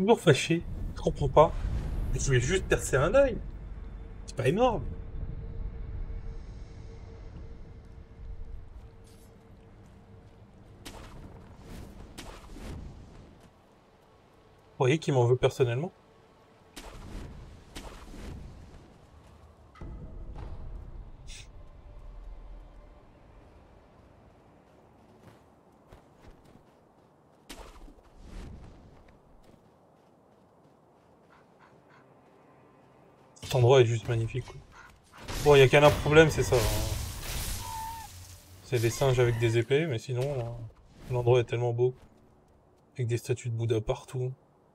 toujours fâché. Je comprends pas. Mais je voulais juste percer un œil. C'est pas énorme. Vous voyez qui m'en veut personnellement? Cet endroit est juste magnifique, quoi. Bon, il y a qu'un problème, c'est ça, hein. C'est des singes avec des épées, mais sinon, l'endroit est tellement beau. Avec des statues de Bouddha partout.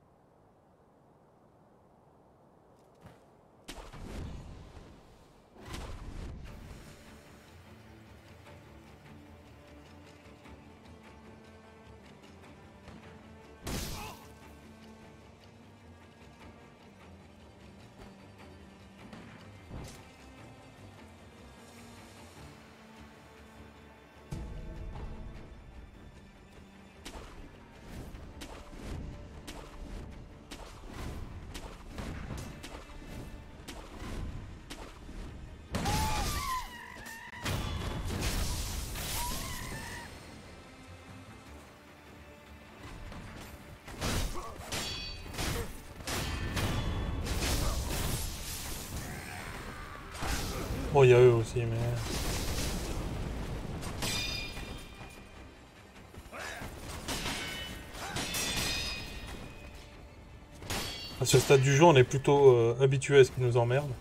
Bon, il y a eux aussi, mais... À ce stade du jeu, on est plutôt habitué à ce qui nous emmerde.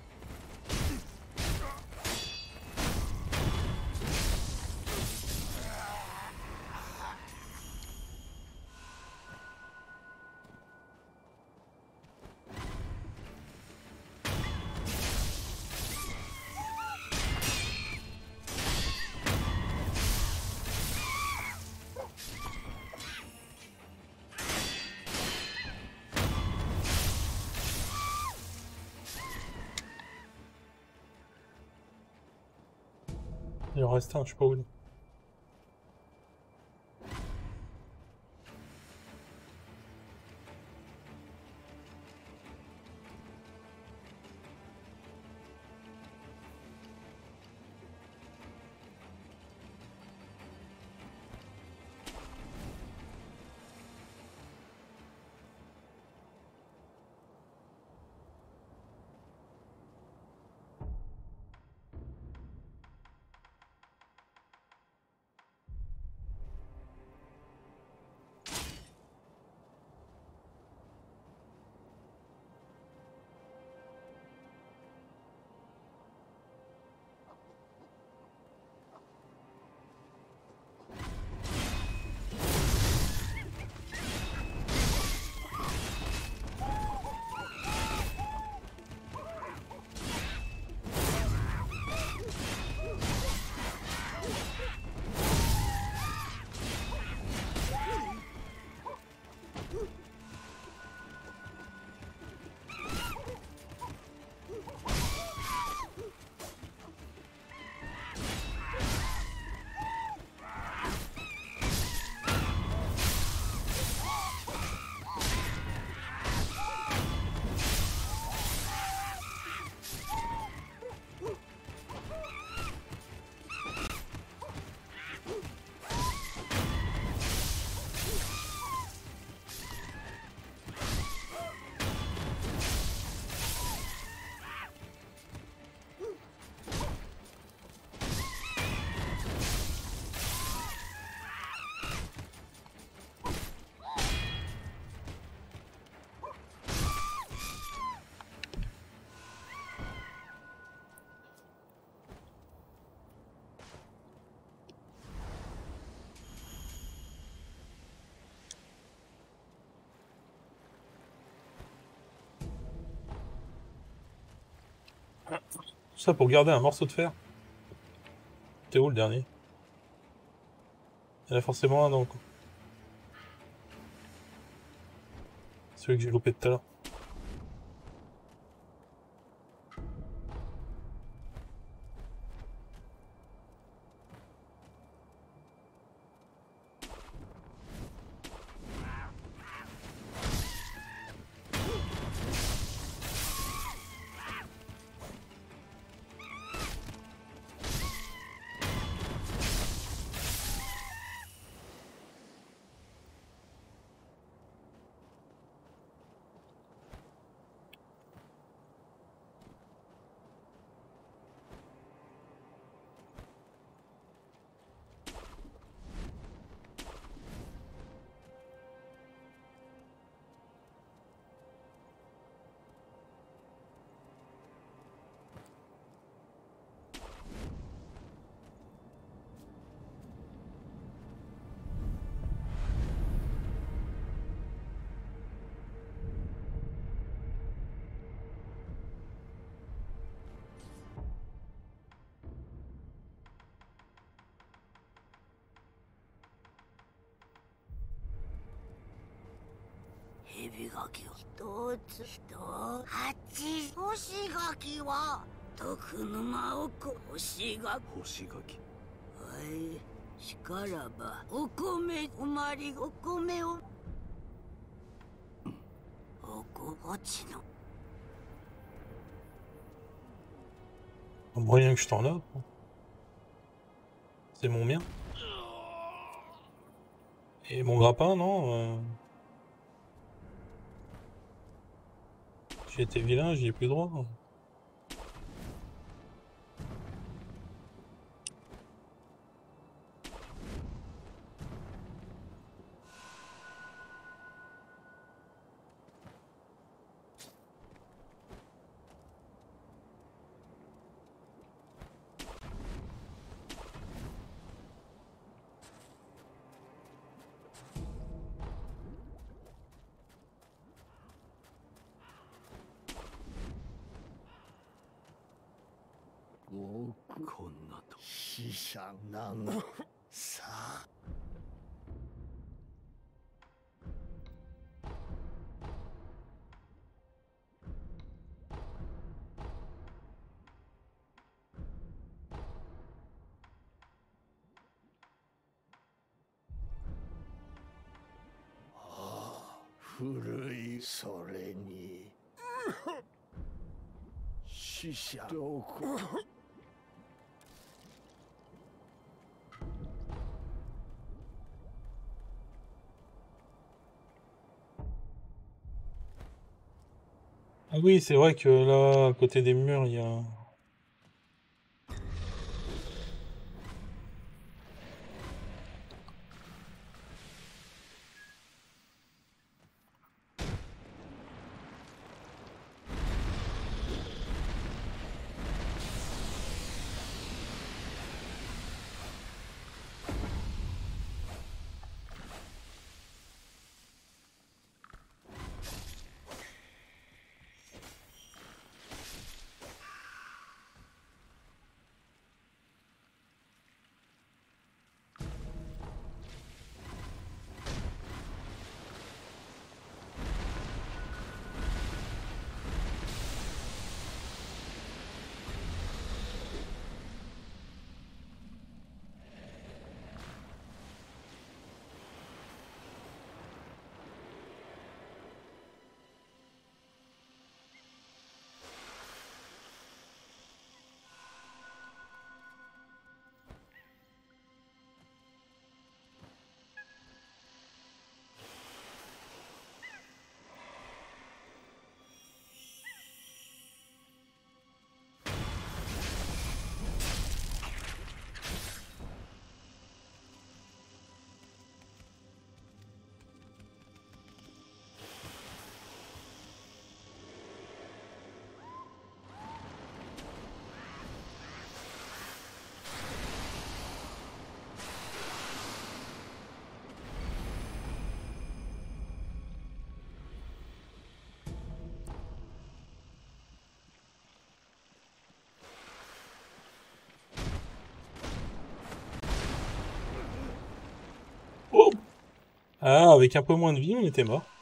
Il en reste un, je sais pas où. Tout ça pour garder un morceau de fer. T'es où le dernier? Il y en a forcément un donc. Celui que j'ai loupé tout à l'heure. 指書きを一つ一つ干し柿は徳沼を干し柿干し柿はいしからばお米おまりお米をおこぼちの Moyen que je t'en offre. C'est mon mien. Et mon grappin, non J'ai été vilain, j'y ai plus droit. こんなと死者なんさあ古いそれに死者どこ Ah oui, c'est vrai que là, à côté des murs, il y a... Oh ah, avec un peu moins de vie, on était mort.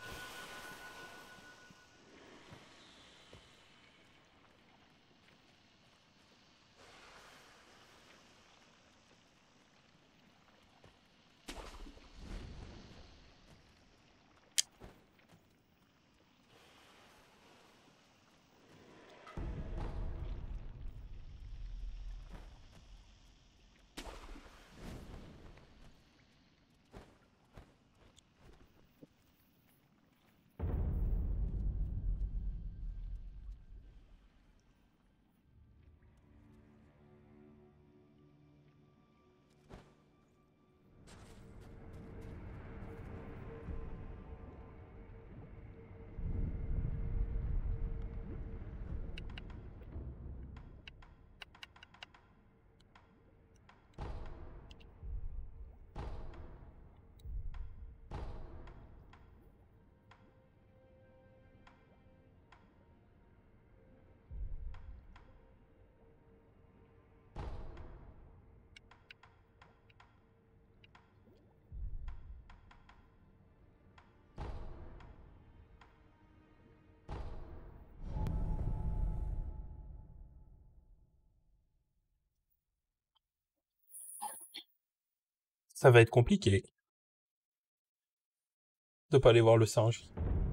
Ça va être compliqué de pas aller voir le singe.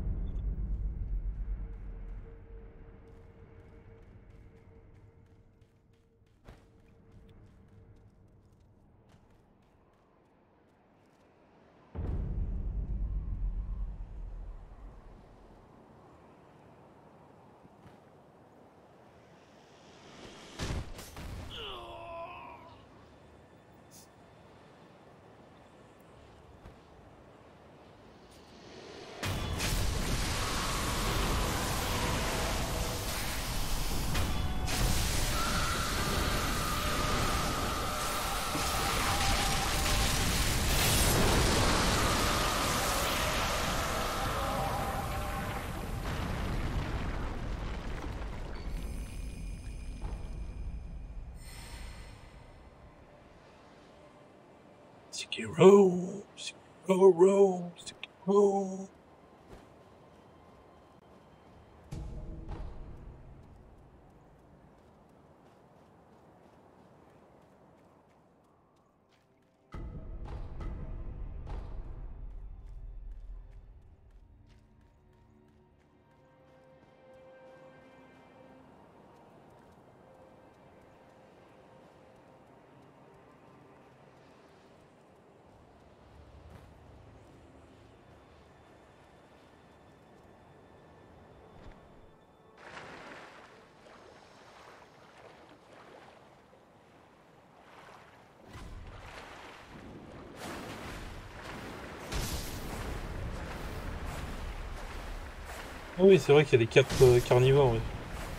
Sekiro, Sekiro, Sekiro. Ah oui, c'est vrai qu'il y a des capes carnivores, oui.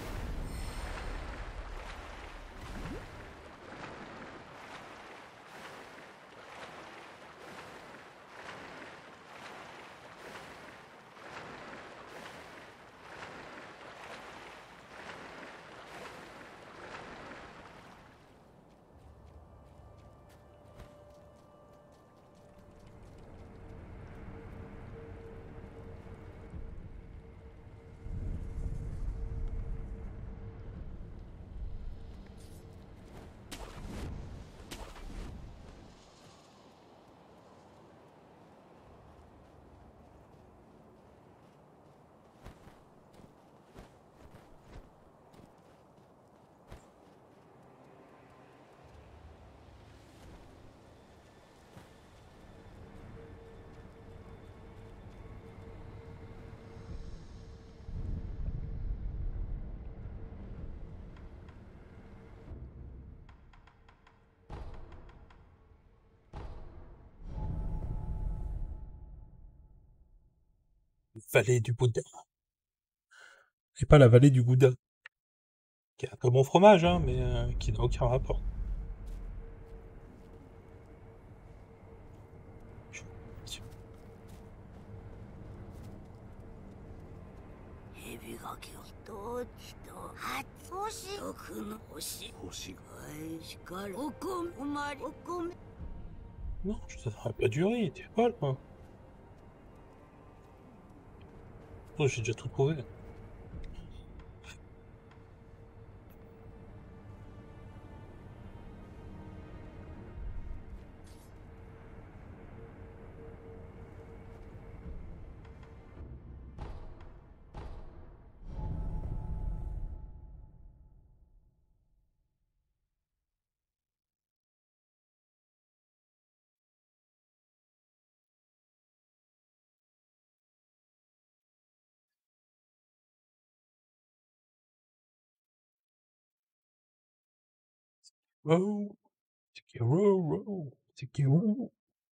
Vallée du Bouddha. Et pas la vallée du Gouda. Qui est un peu bon fromage, hein, mais qui n'a aucun rapport. Non, ça n'aurait pas duré, t'es pas là. Oh, j'ai déjà tout trouvé. Oh, Sekiro, Sekiro.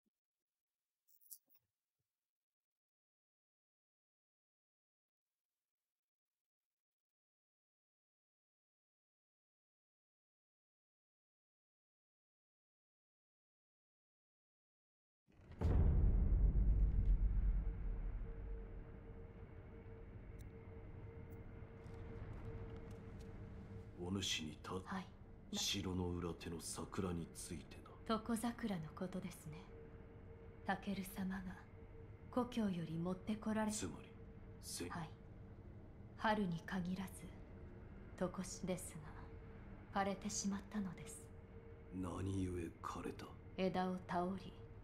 お主にたはい。 城の裏手の桜についてだ。 床桜のことですね。タケル様が故郷より持ってこられつまりはい。春に限らず常しですが枯れてしまったのです。 何故枯れた。 枝を倒り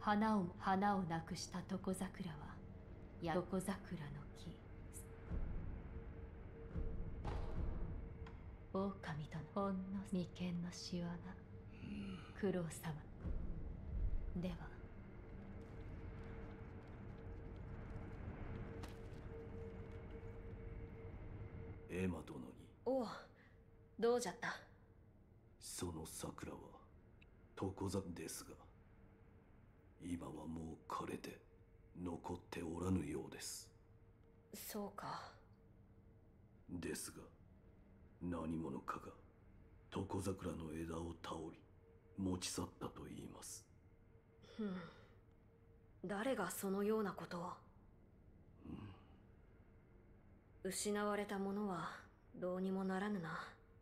花をなくした床桜は床桜の木。狼とのほんの眉間のシワが九郎様では。 エマ殿におう、どうじゃった。 その桜は床座ですが、今はもう枯れて残っておらぬようです。 そうか。 ですが何者かが床桜の枝を倒り持ち去ったと言います。 誰がそのようなことを。失われたものはどうにもならぬな。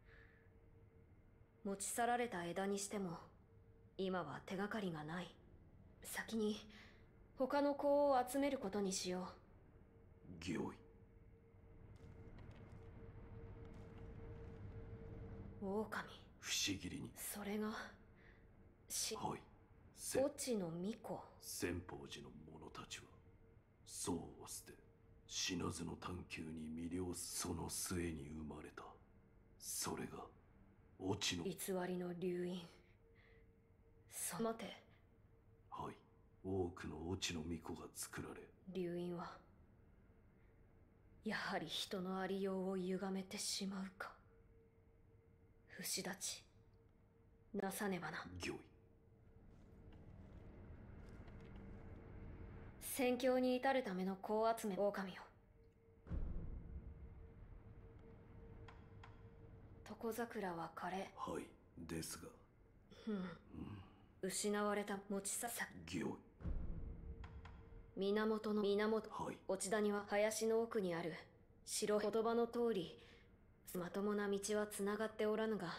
持ち去られた枝にしても今は手がかりがない。先に他の子を集めることにしよう。 御意。 狼。 不思議に。 それがはい。 越智の巫女。 先方寺の者たちは僧を捨て死なずの探求に魅了す。その末に生まれた。それが越智の偽りの流因。待て。 はい。多くの越智の巫女が作られ、 流因はやはり人のありようを歪めてしまうか。不死立ちなさねばな。 御意。 戦況に至るための子集め。狼よ。床桜は枯れ。 はい。ですが失われた持ちさ。 御意。 源。 はい。 落ち谷は林の奥にある。白言葉の通りまともな道はつながっておらぬが、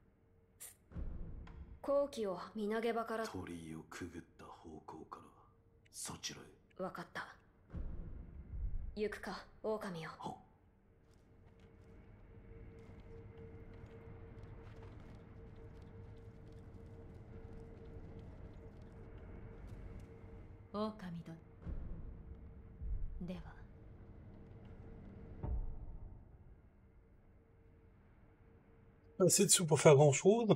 後期を身投げ場から。 鳥居をくぐった方向からそちらへ。 分かった。行くか、狼よ。 はっ。 狼殿では。 Assez de sous pour faire grand chose.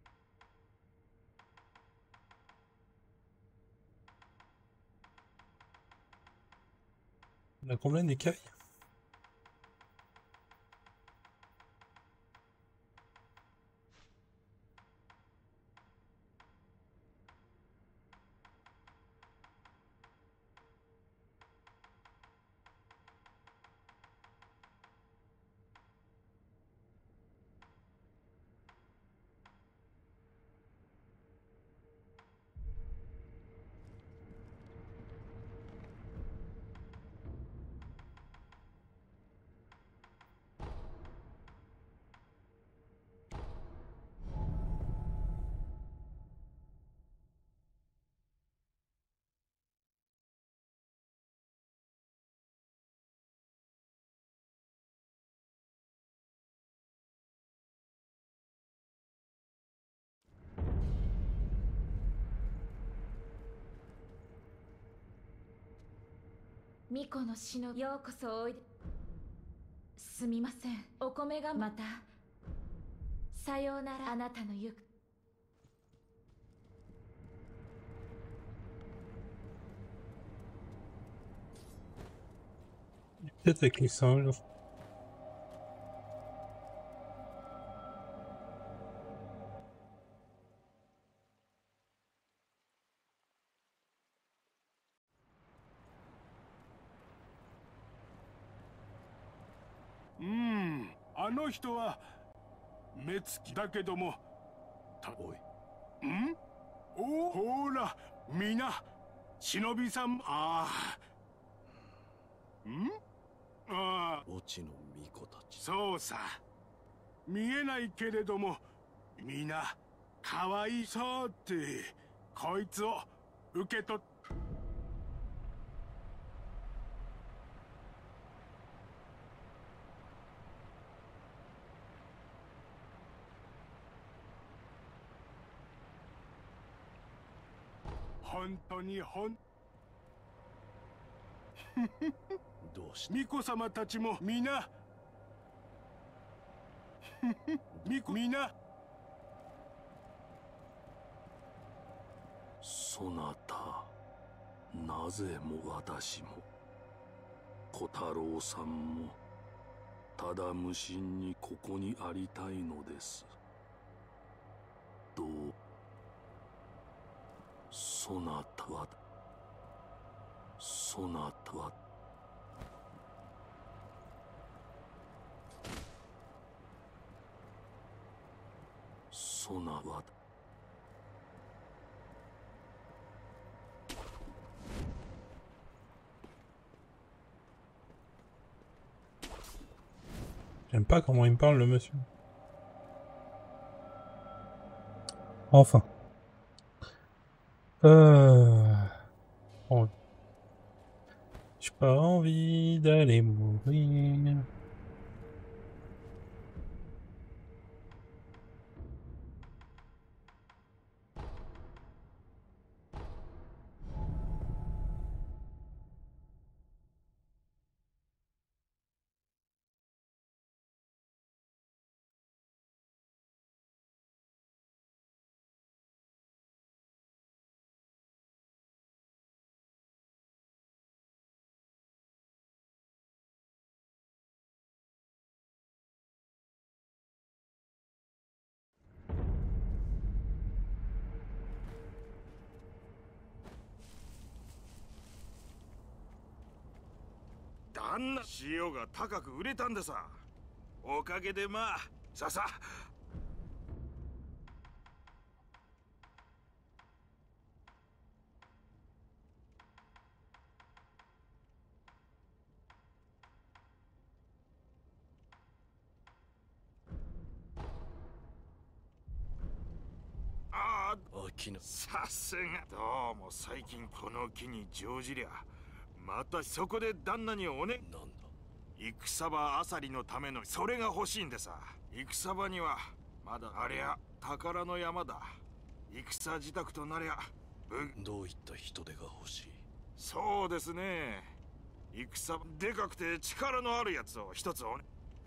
On a combien d'écailles? 巫女の死のようこそおいで。すみません。お米がまた。さようなら。あなたの行く。 Peut-être avec les singes. .あの人は目つきだけども。 おい。 ほら、皆忍びさん。ああ。 越智の巫女たち。 そうさ。見えないけれども皆かわいそうって。こいつを受け取っ。 本当にどうして巫女様たちも皆皆そなた、なぜも私も小太郎さんもただ無心にここにありたいのです。どうそなたはそなたはそなは J'aime pas comment il me parle, le monsieur. Enfin. Bon. J'ai pas envie d'aller mourir. あんな塩が高く売れたんでさ。おかげでまあささあ秋のさすがどうも最近この木に乗じりゃまたそこで旦那におねなんだ戦場あさりのためのそれが欲しいんでさ。戦場にはまだありゃ宝の山だ。戦自宅となりゃどういった人手が欲しい。 そうですね。戦でかくて力のあるやつを一つおね。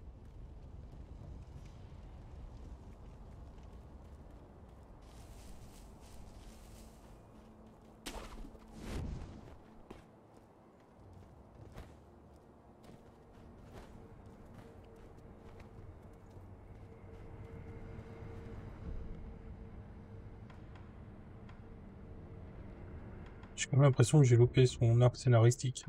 J'ai quand même l'impression que j'ai loupé son arc scénaristique.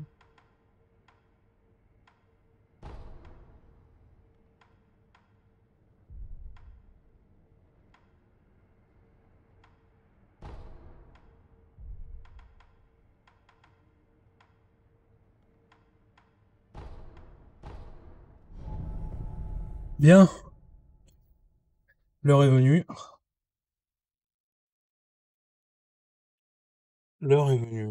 Bien. L'heure est venue. L'heure est venue.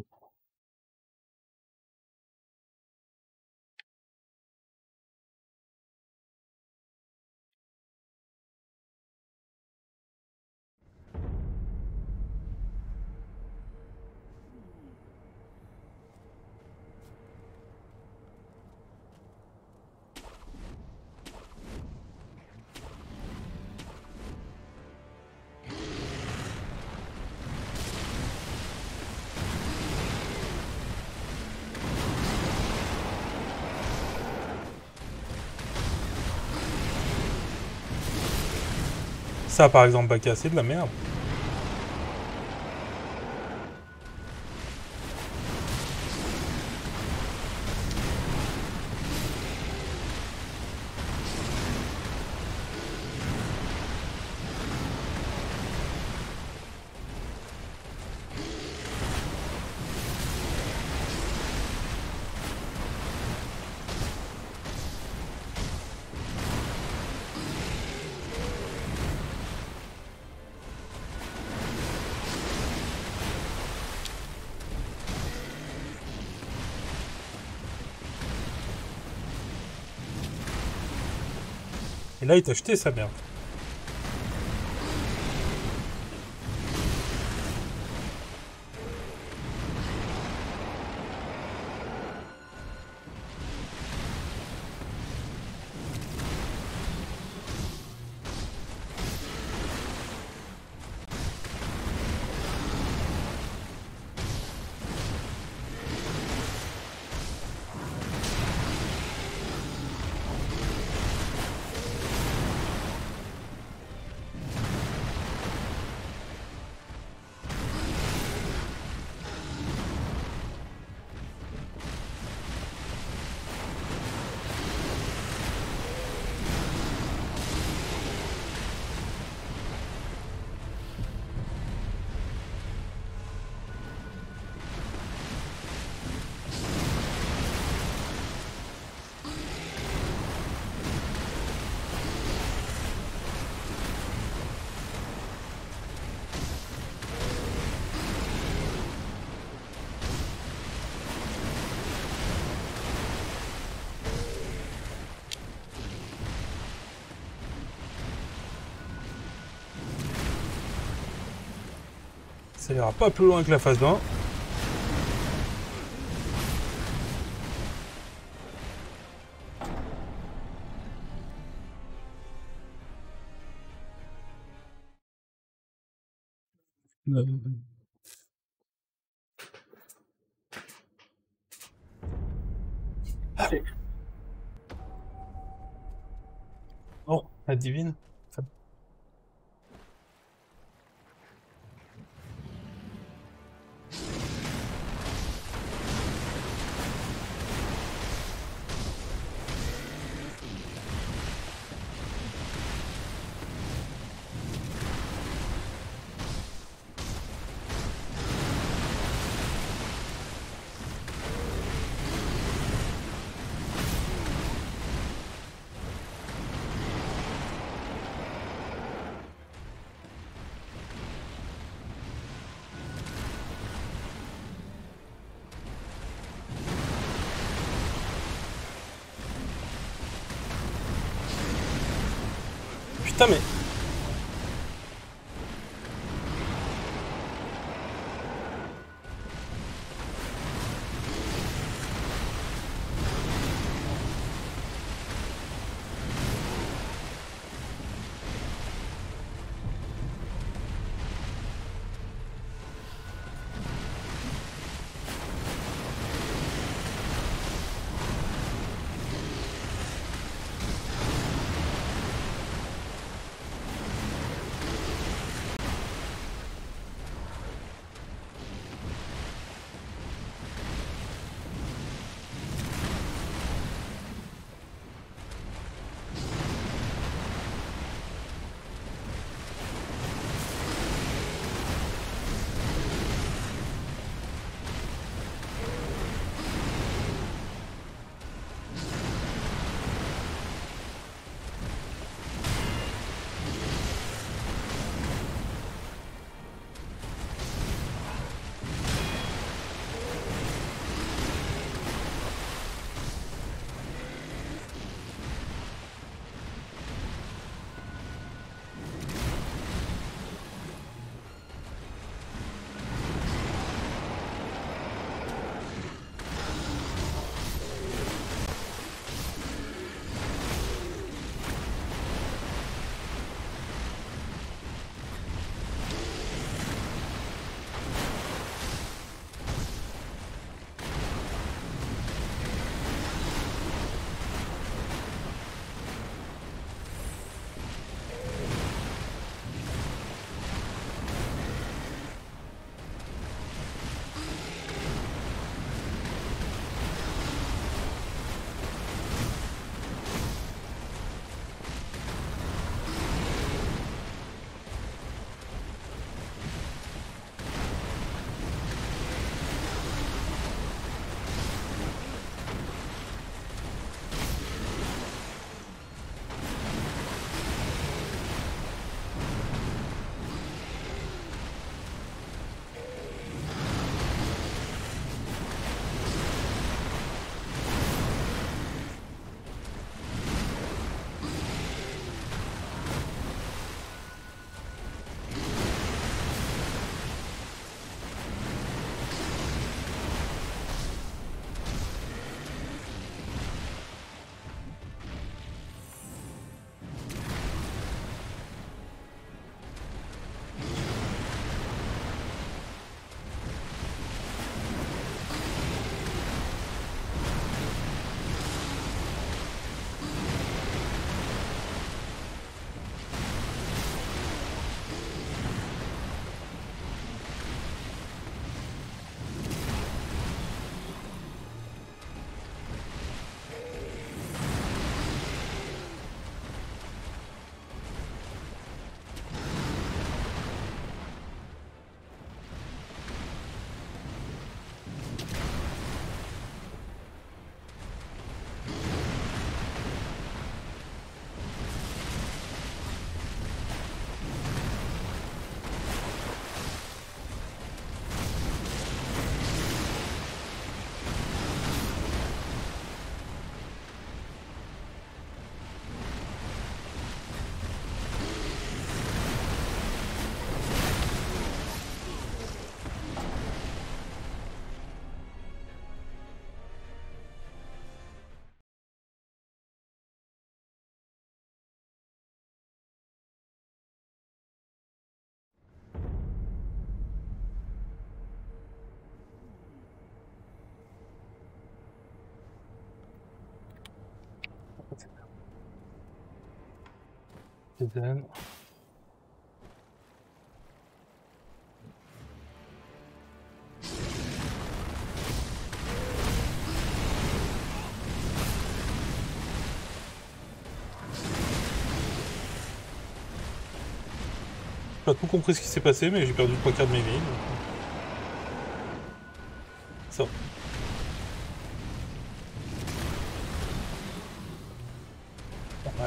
Ça, par exemple, Baka, c'est de la merde. Et là, il t'a jeté sa merde. Ça ira pas plus loin que la phase 1. Allez. Oh, la divine. Putain mais... Eden. J'ai pas tout compris ce qui s'est passé, mais j'ai perdu 3/4 de mes vies. Donc... Ça. Pas mal.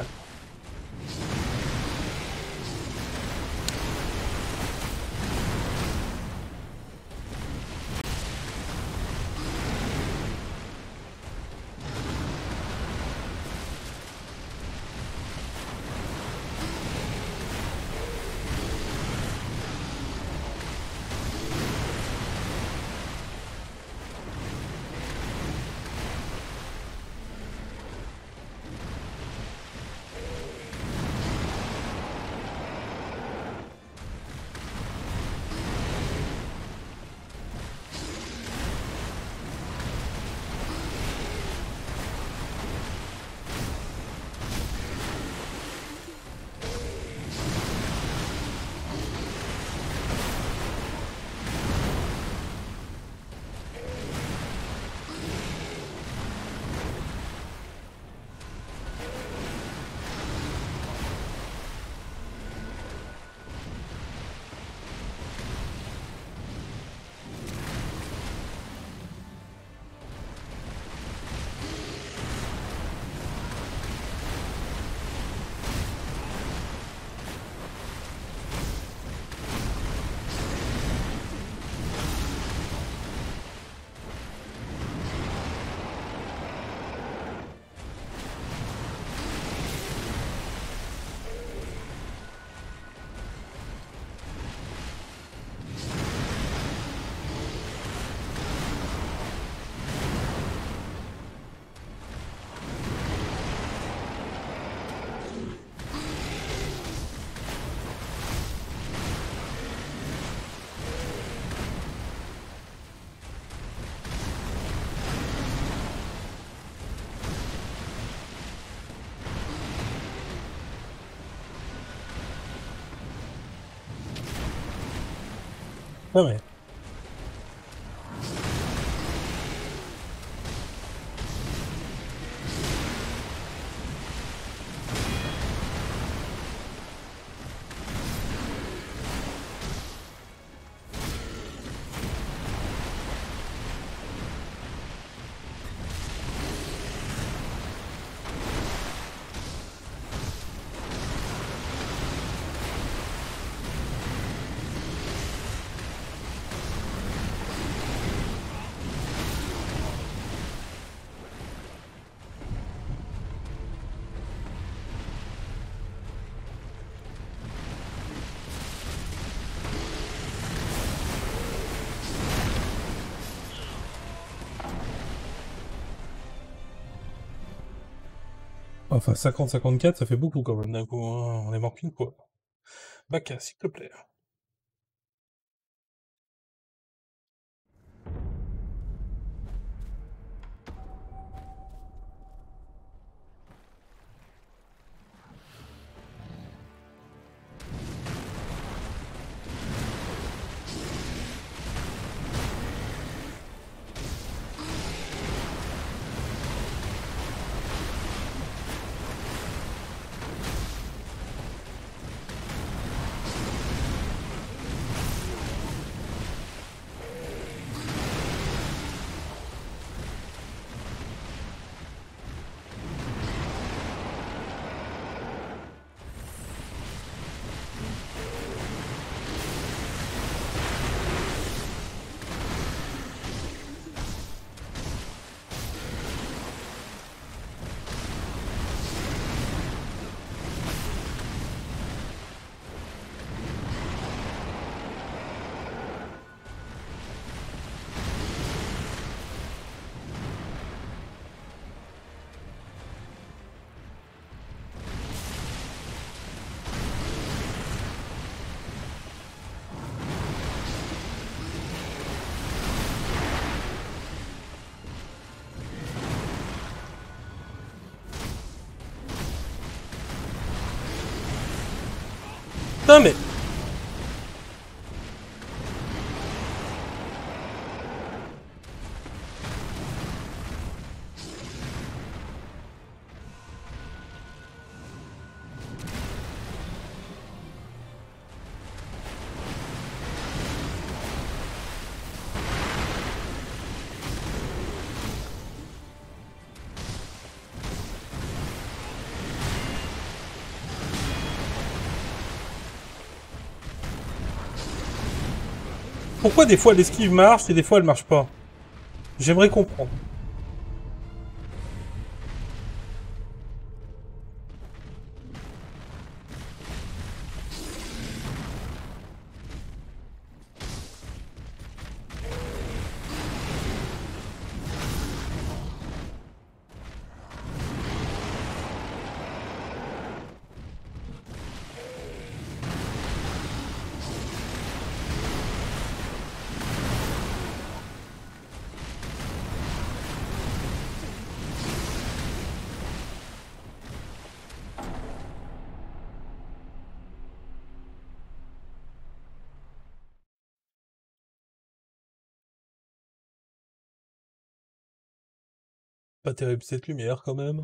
Ah ouais. Enfin, 50-54, ça fait beaucoup quand même d'un coup, hein. On est mort qu'une fois. Baka, s'il te plaît. Putain, mais... Pourquoi des fois l'esquive marche et des fois elle marche pas? J'aimerais comprendre. Pas terrible cette lumière quand même.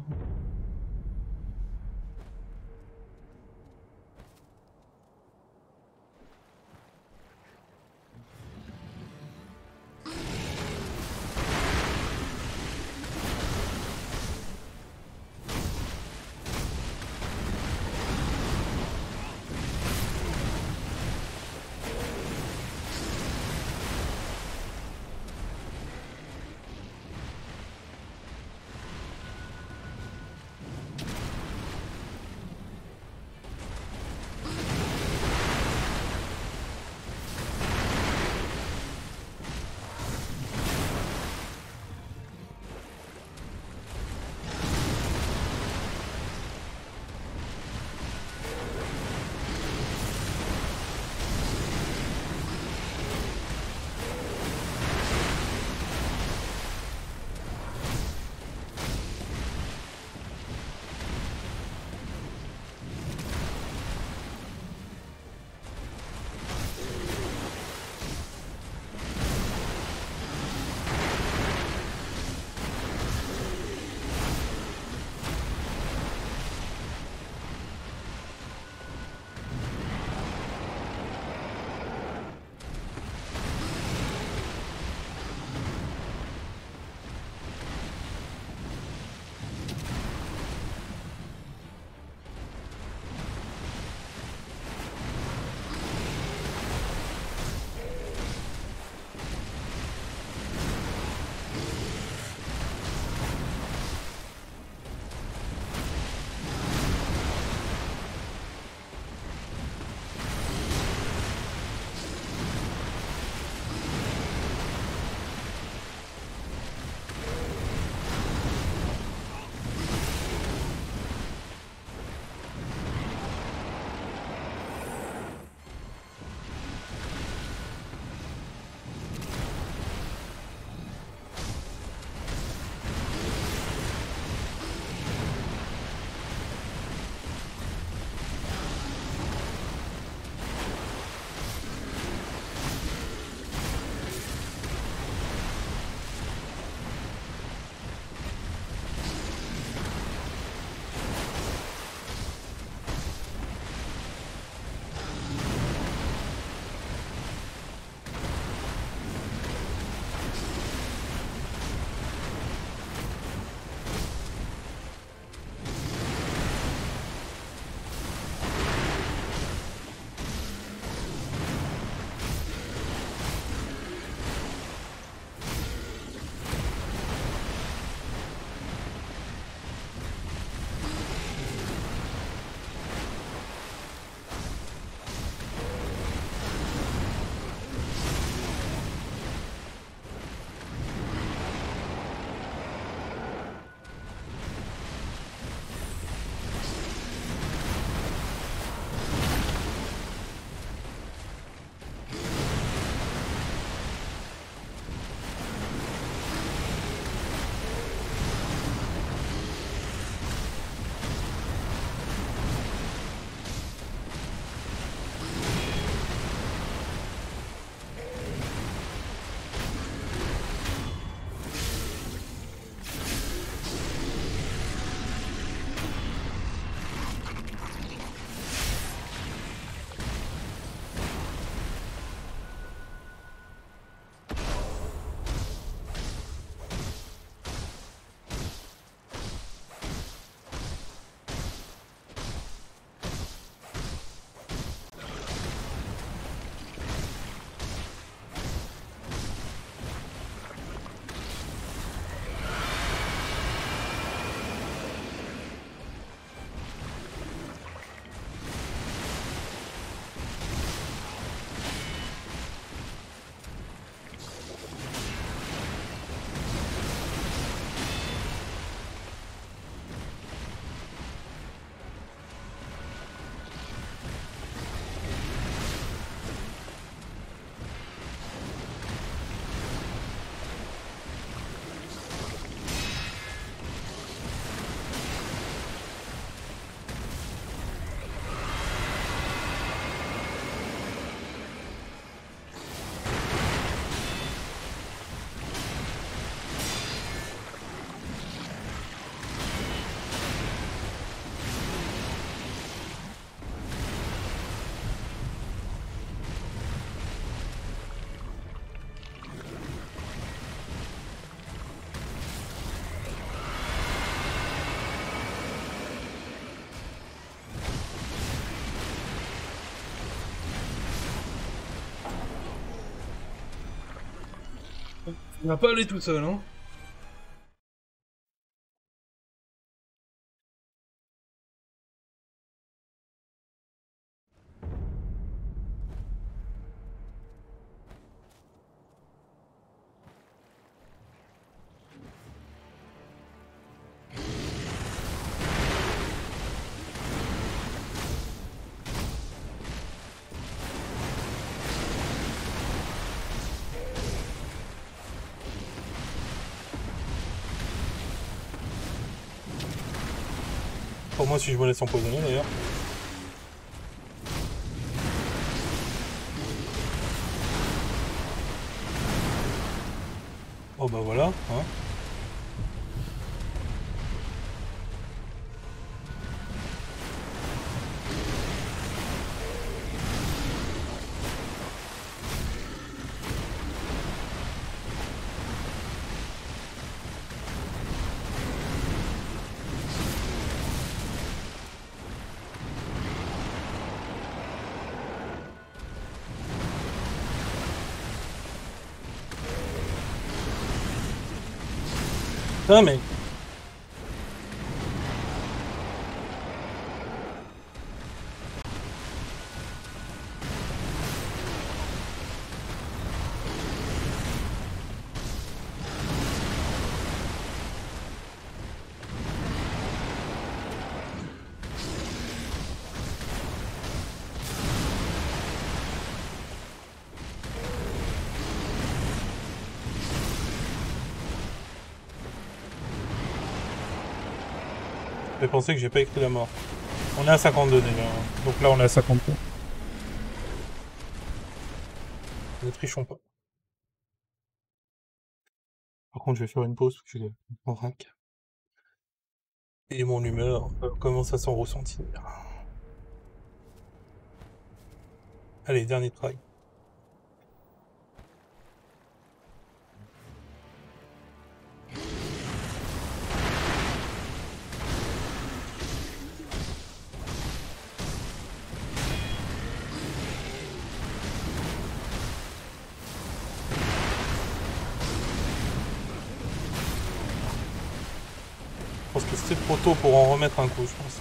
Il va pas aller tout seul, hein. Pour moi, si je me laisse empoisonner d'ailleurs. Oh bah voilà, hein. Ah mais... J'ai pensé que j'ai pas écrit la mort. On est à 52 déjà, hein. Donc là on est à 53. Ne trichons pas. Par contre, je vais faire une pause parce que je m'en rack. Et mon humeur commence à s'en ressentir. Allez, dernier try. Je pense que c'était trop tôt pour en remettre un coup, je pense.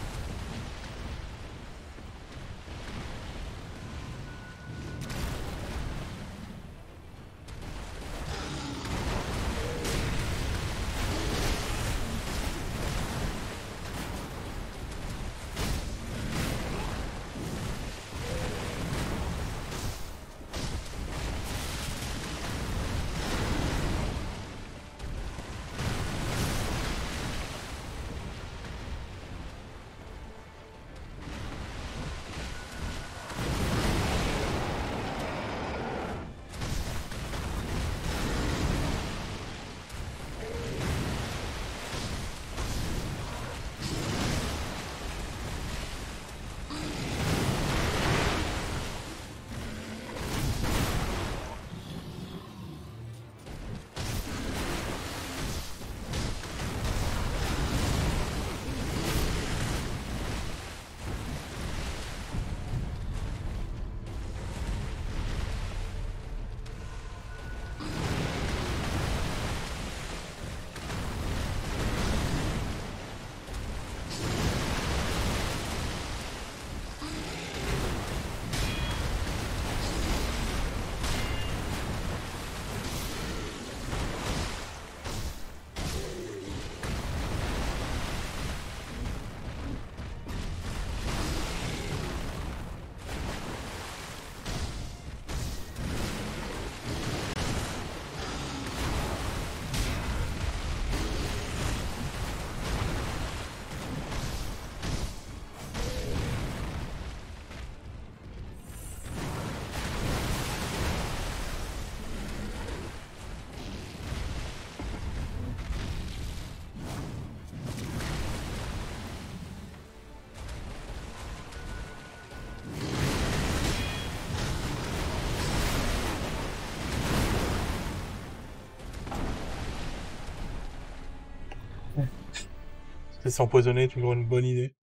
C'est s'empoisonner, toujours une bonne idée.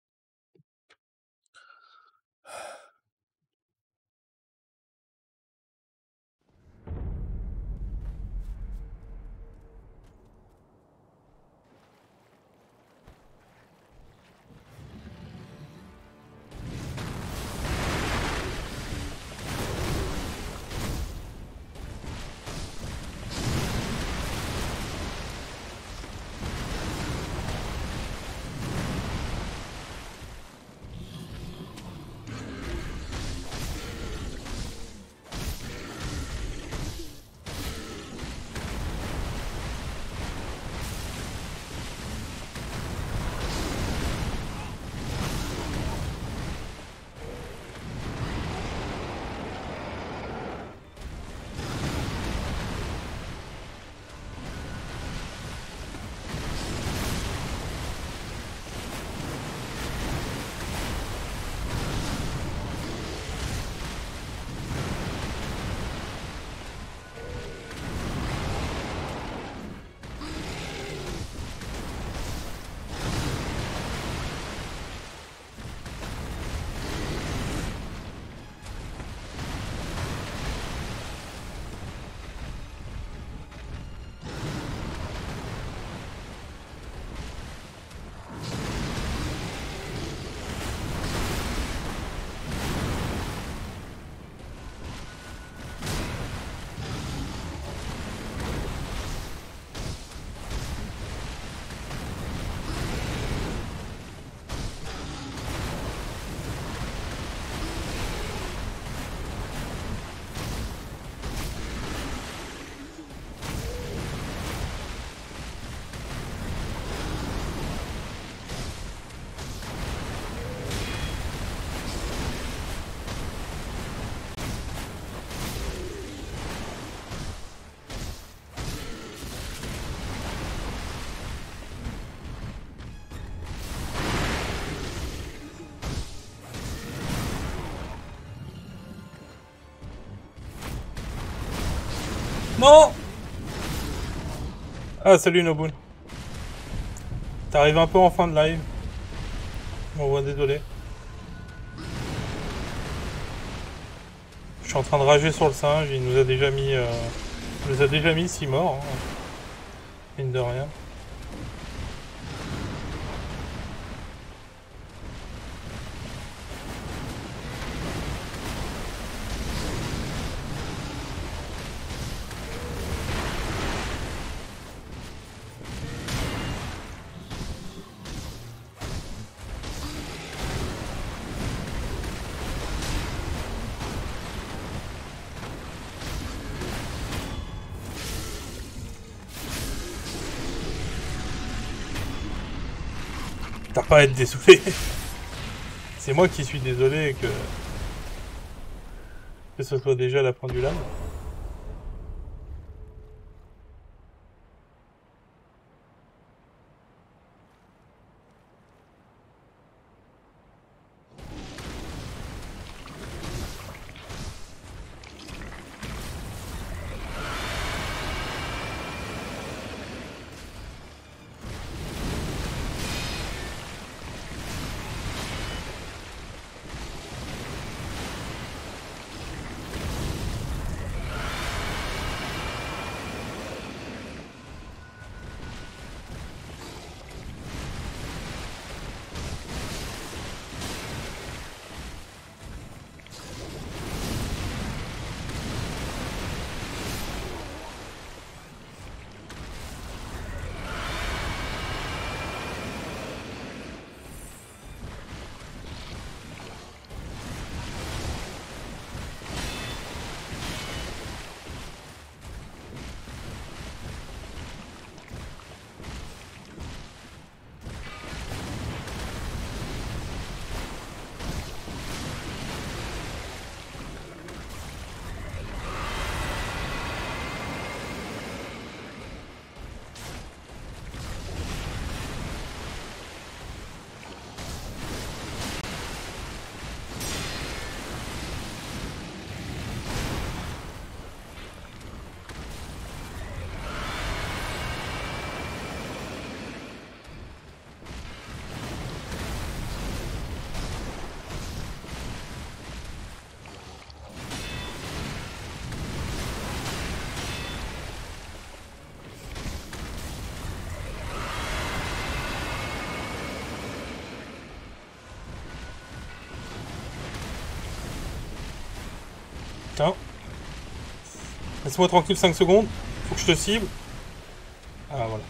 Non! Ah, salut Nobun. T'arrives un peu en fin de live. Bon, désolé. Je suis en train de rager sur le singe, il nous a déjà mis... il nous a déjà mis 6 morts. Hein. Mine de rien. T'as pas à être désolé. C'est moi qui suis désolé que ce soit déjà la fin du LAN. Tiens. Laisse-moi tranquille 5 secondes. Faut que je te cible. Ah voilà.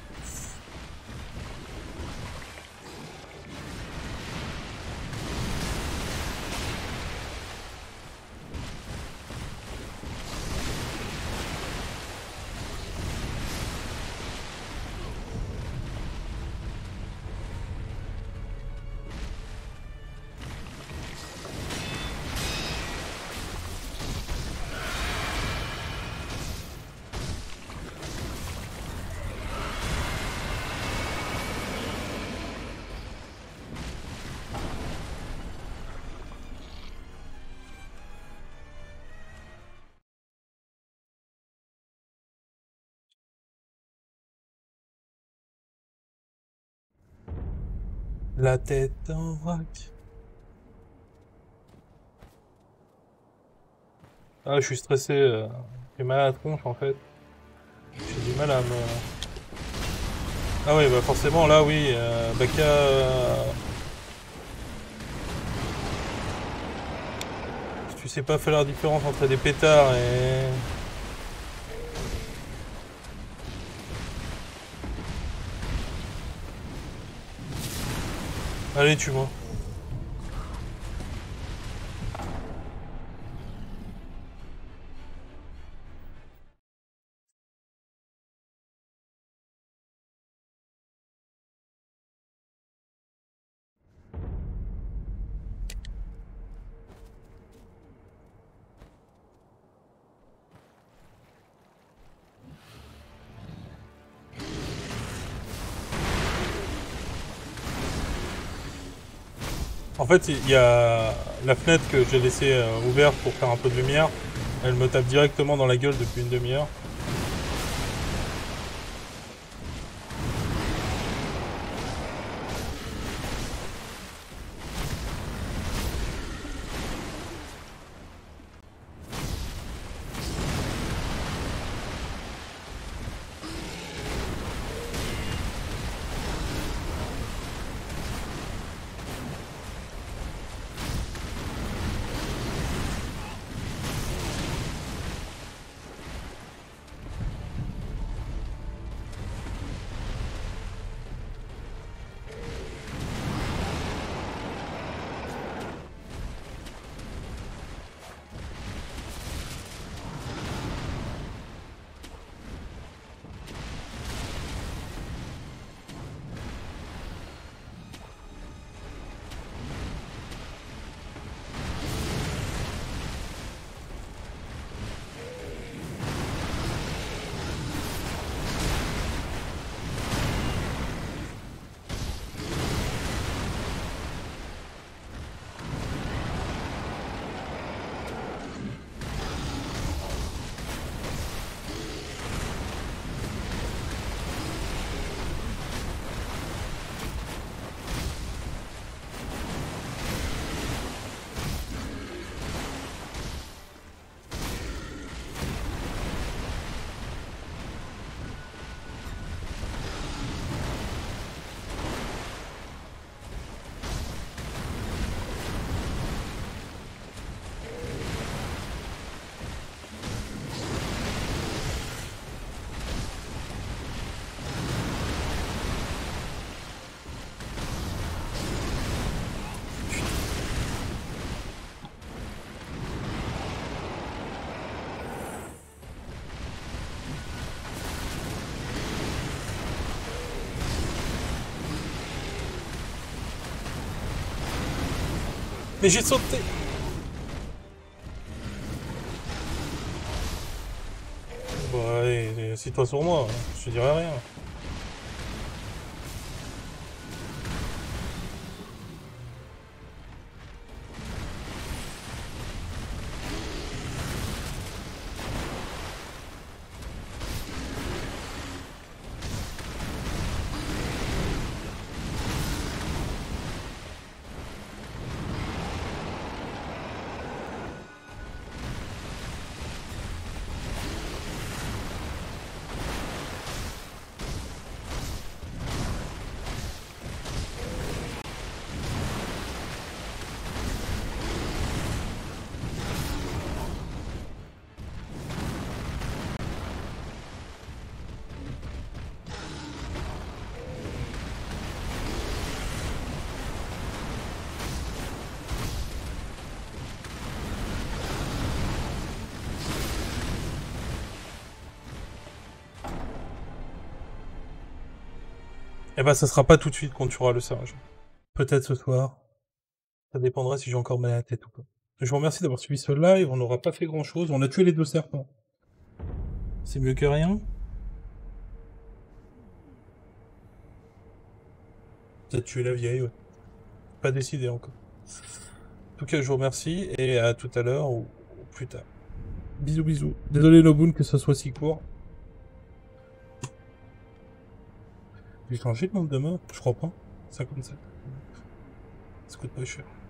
La tête en vrac. Ah, je suis stressé. J'ai mal à la tronche en fait. J'ai du mal à me... Ah oui, bah forcément là, oui. Baka... Tu sais pas faire la différence entre des pétards et... Allez, tue-moi. En fait, il y a la fenêtre que j'ai laissée ouverte pour faire un peu de lumière. Elle me tape directement dans la gueule depuis une demi-heure. Mais j'ai sauté. Bon allez, assis-toi sur moi, hein. Je te dirai rien. Eh ben, ça sera pas tout de suite qu'on tuera le singe. Peut-être ce soir. Ça dépendra si j'ai encore mal à la tête ou pas. Je vous remercie d'avoir suivi ce live. On n'aura pas fait grand-chose. On a tué les 2 serpents. C'est mieux que rien. Peut-être tuer la vieille, ouais. Pas décidé encore. En tout cas, je vous remercie et à tout à l'heure ou plus tard. Bisous, bisous. Désolé, Noboon, que ça soit si court. J'ai changé le nombre de morts? Je crois pas. 57. Ça coûte pas cher.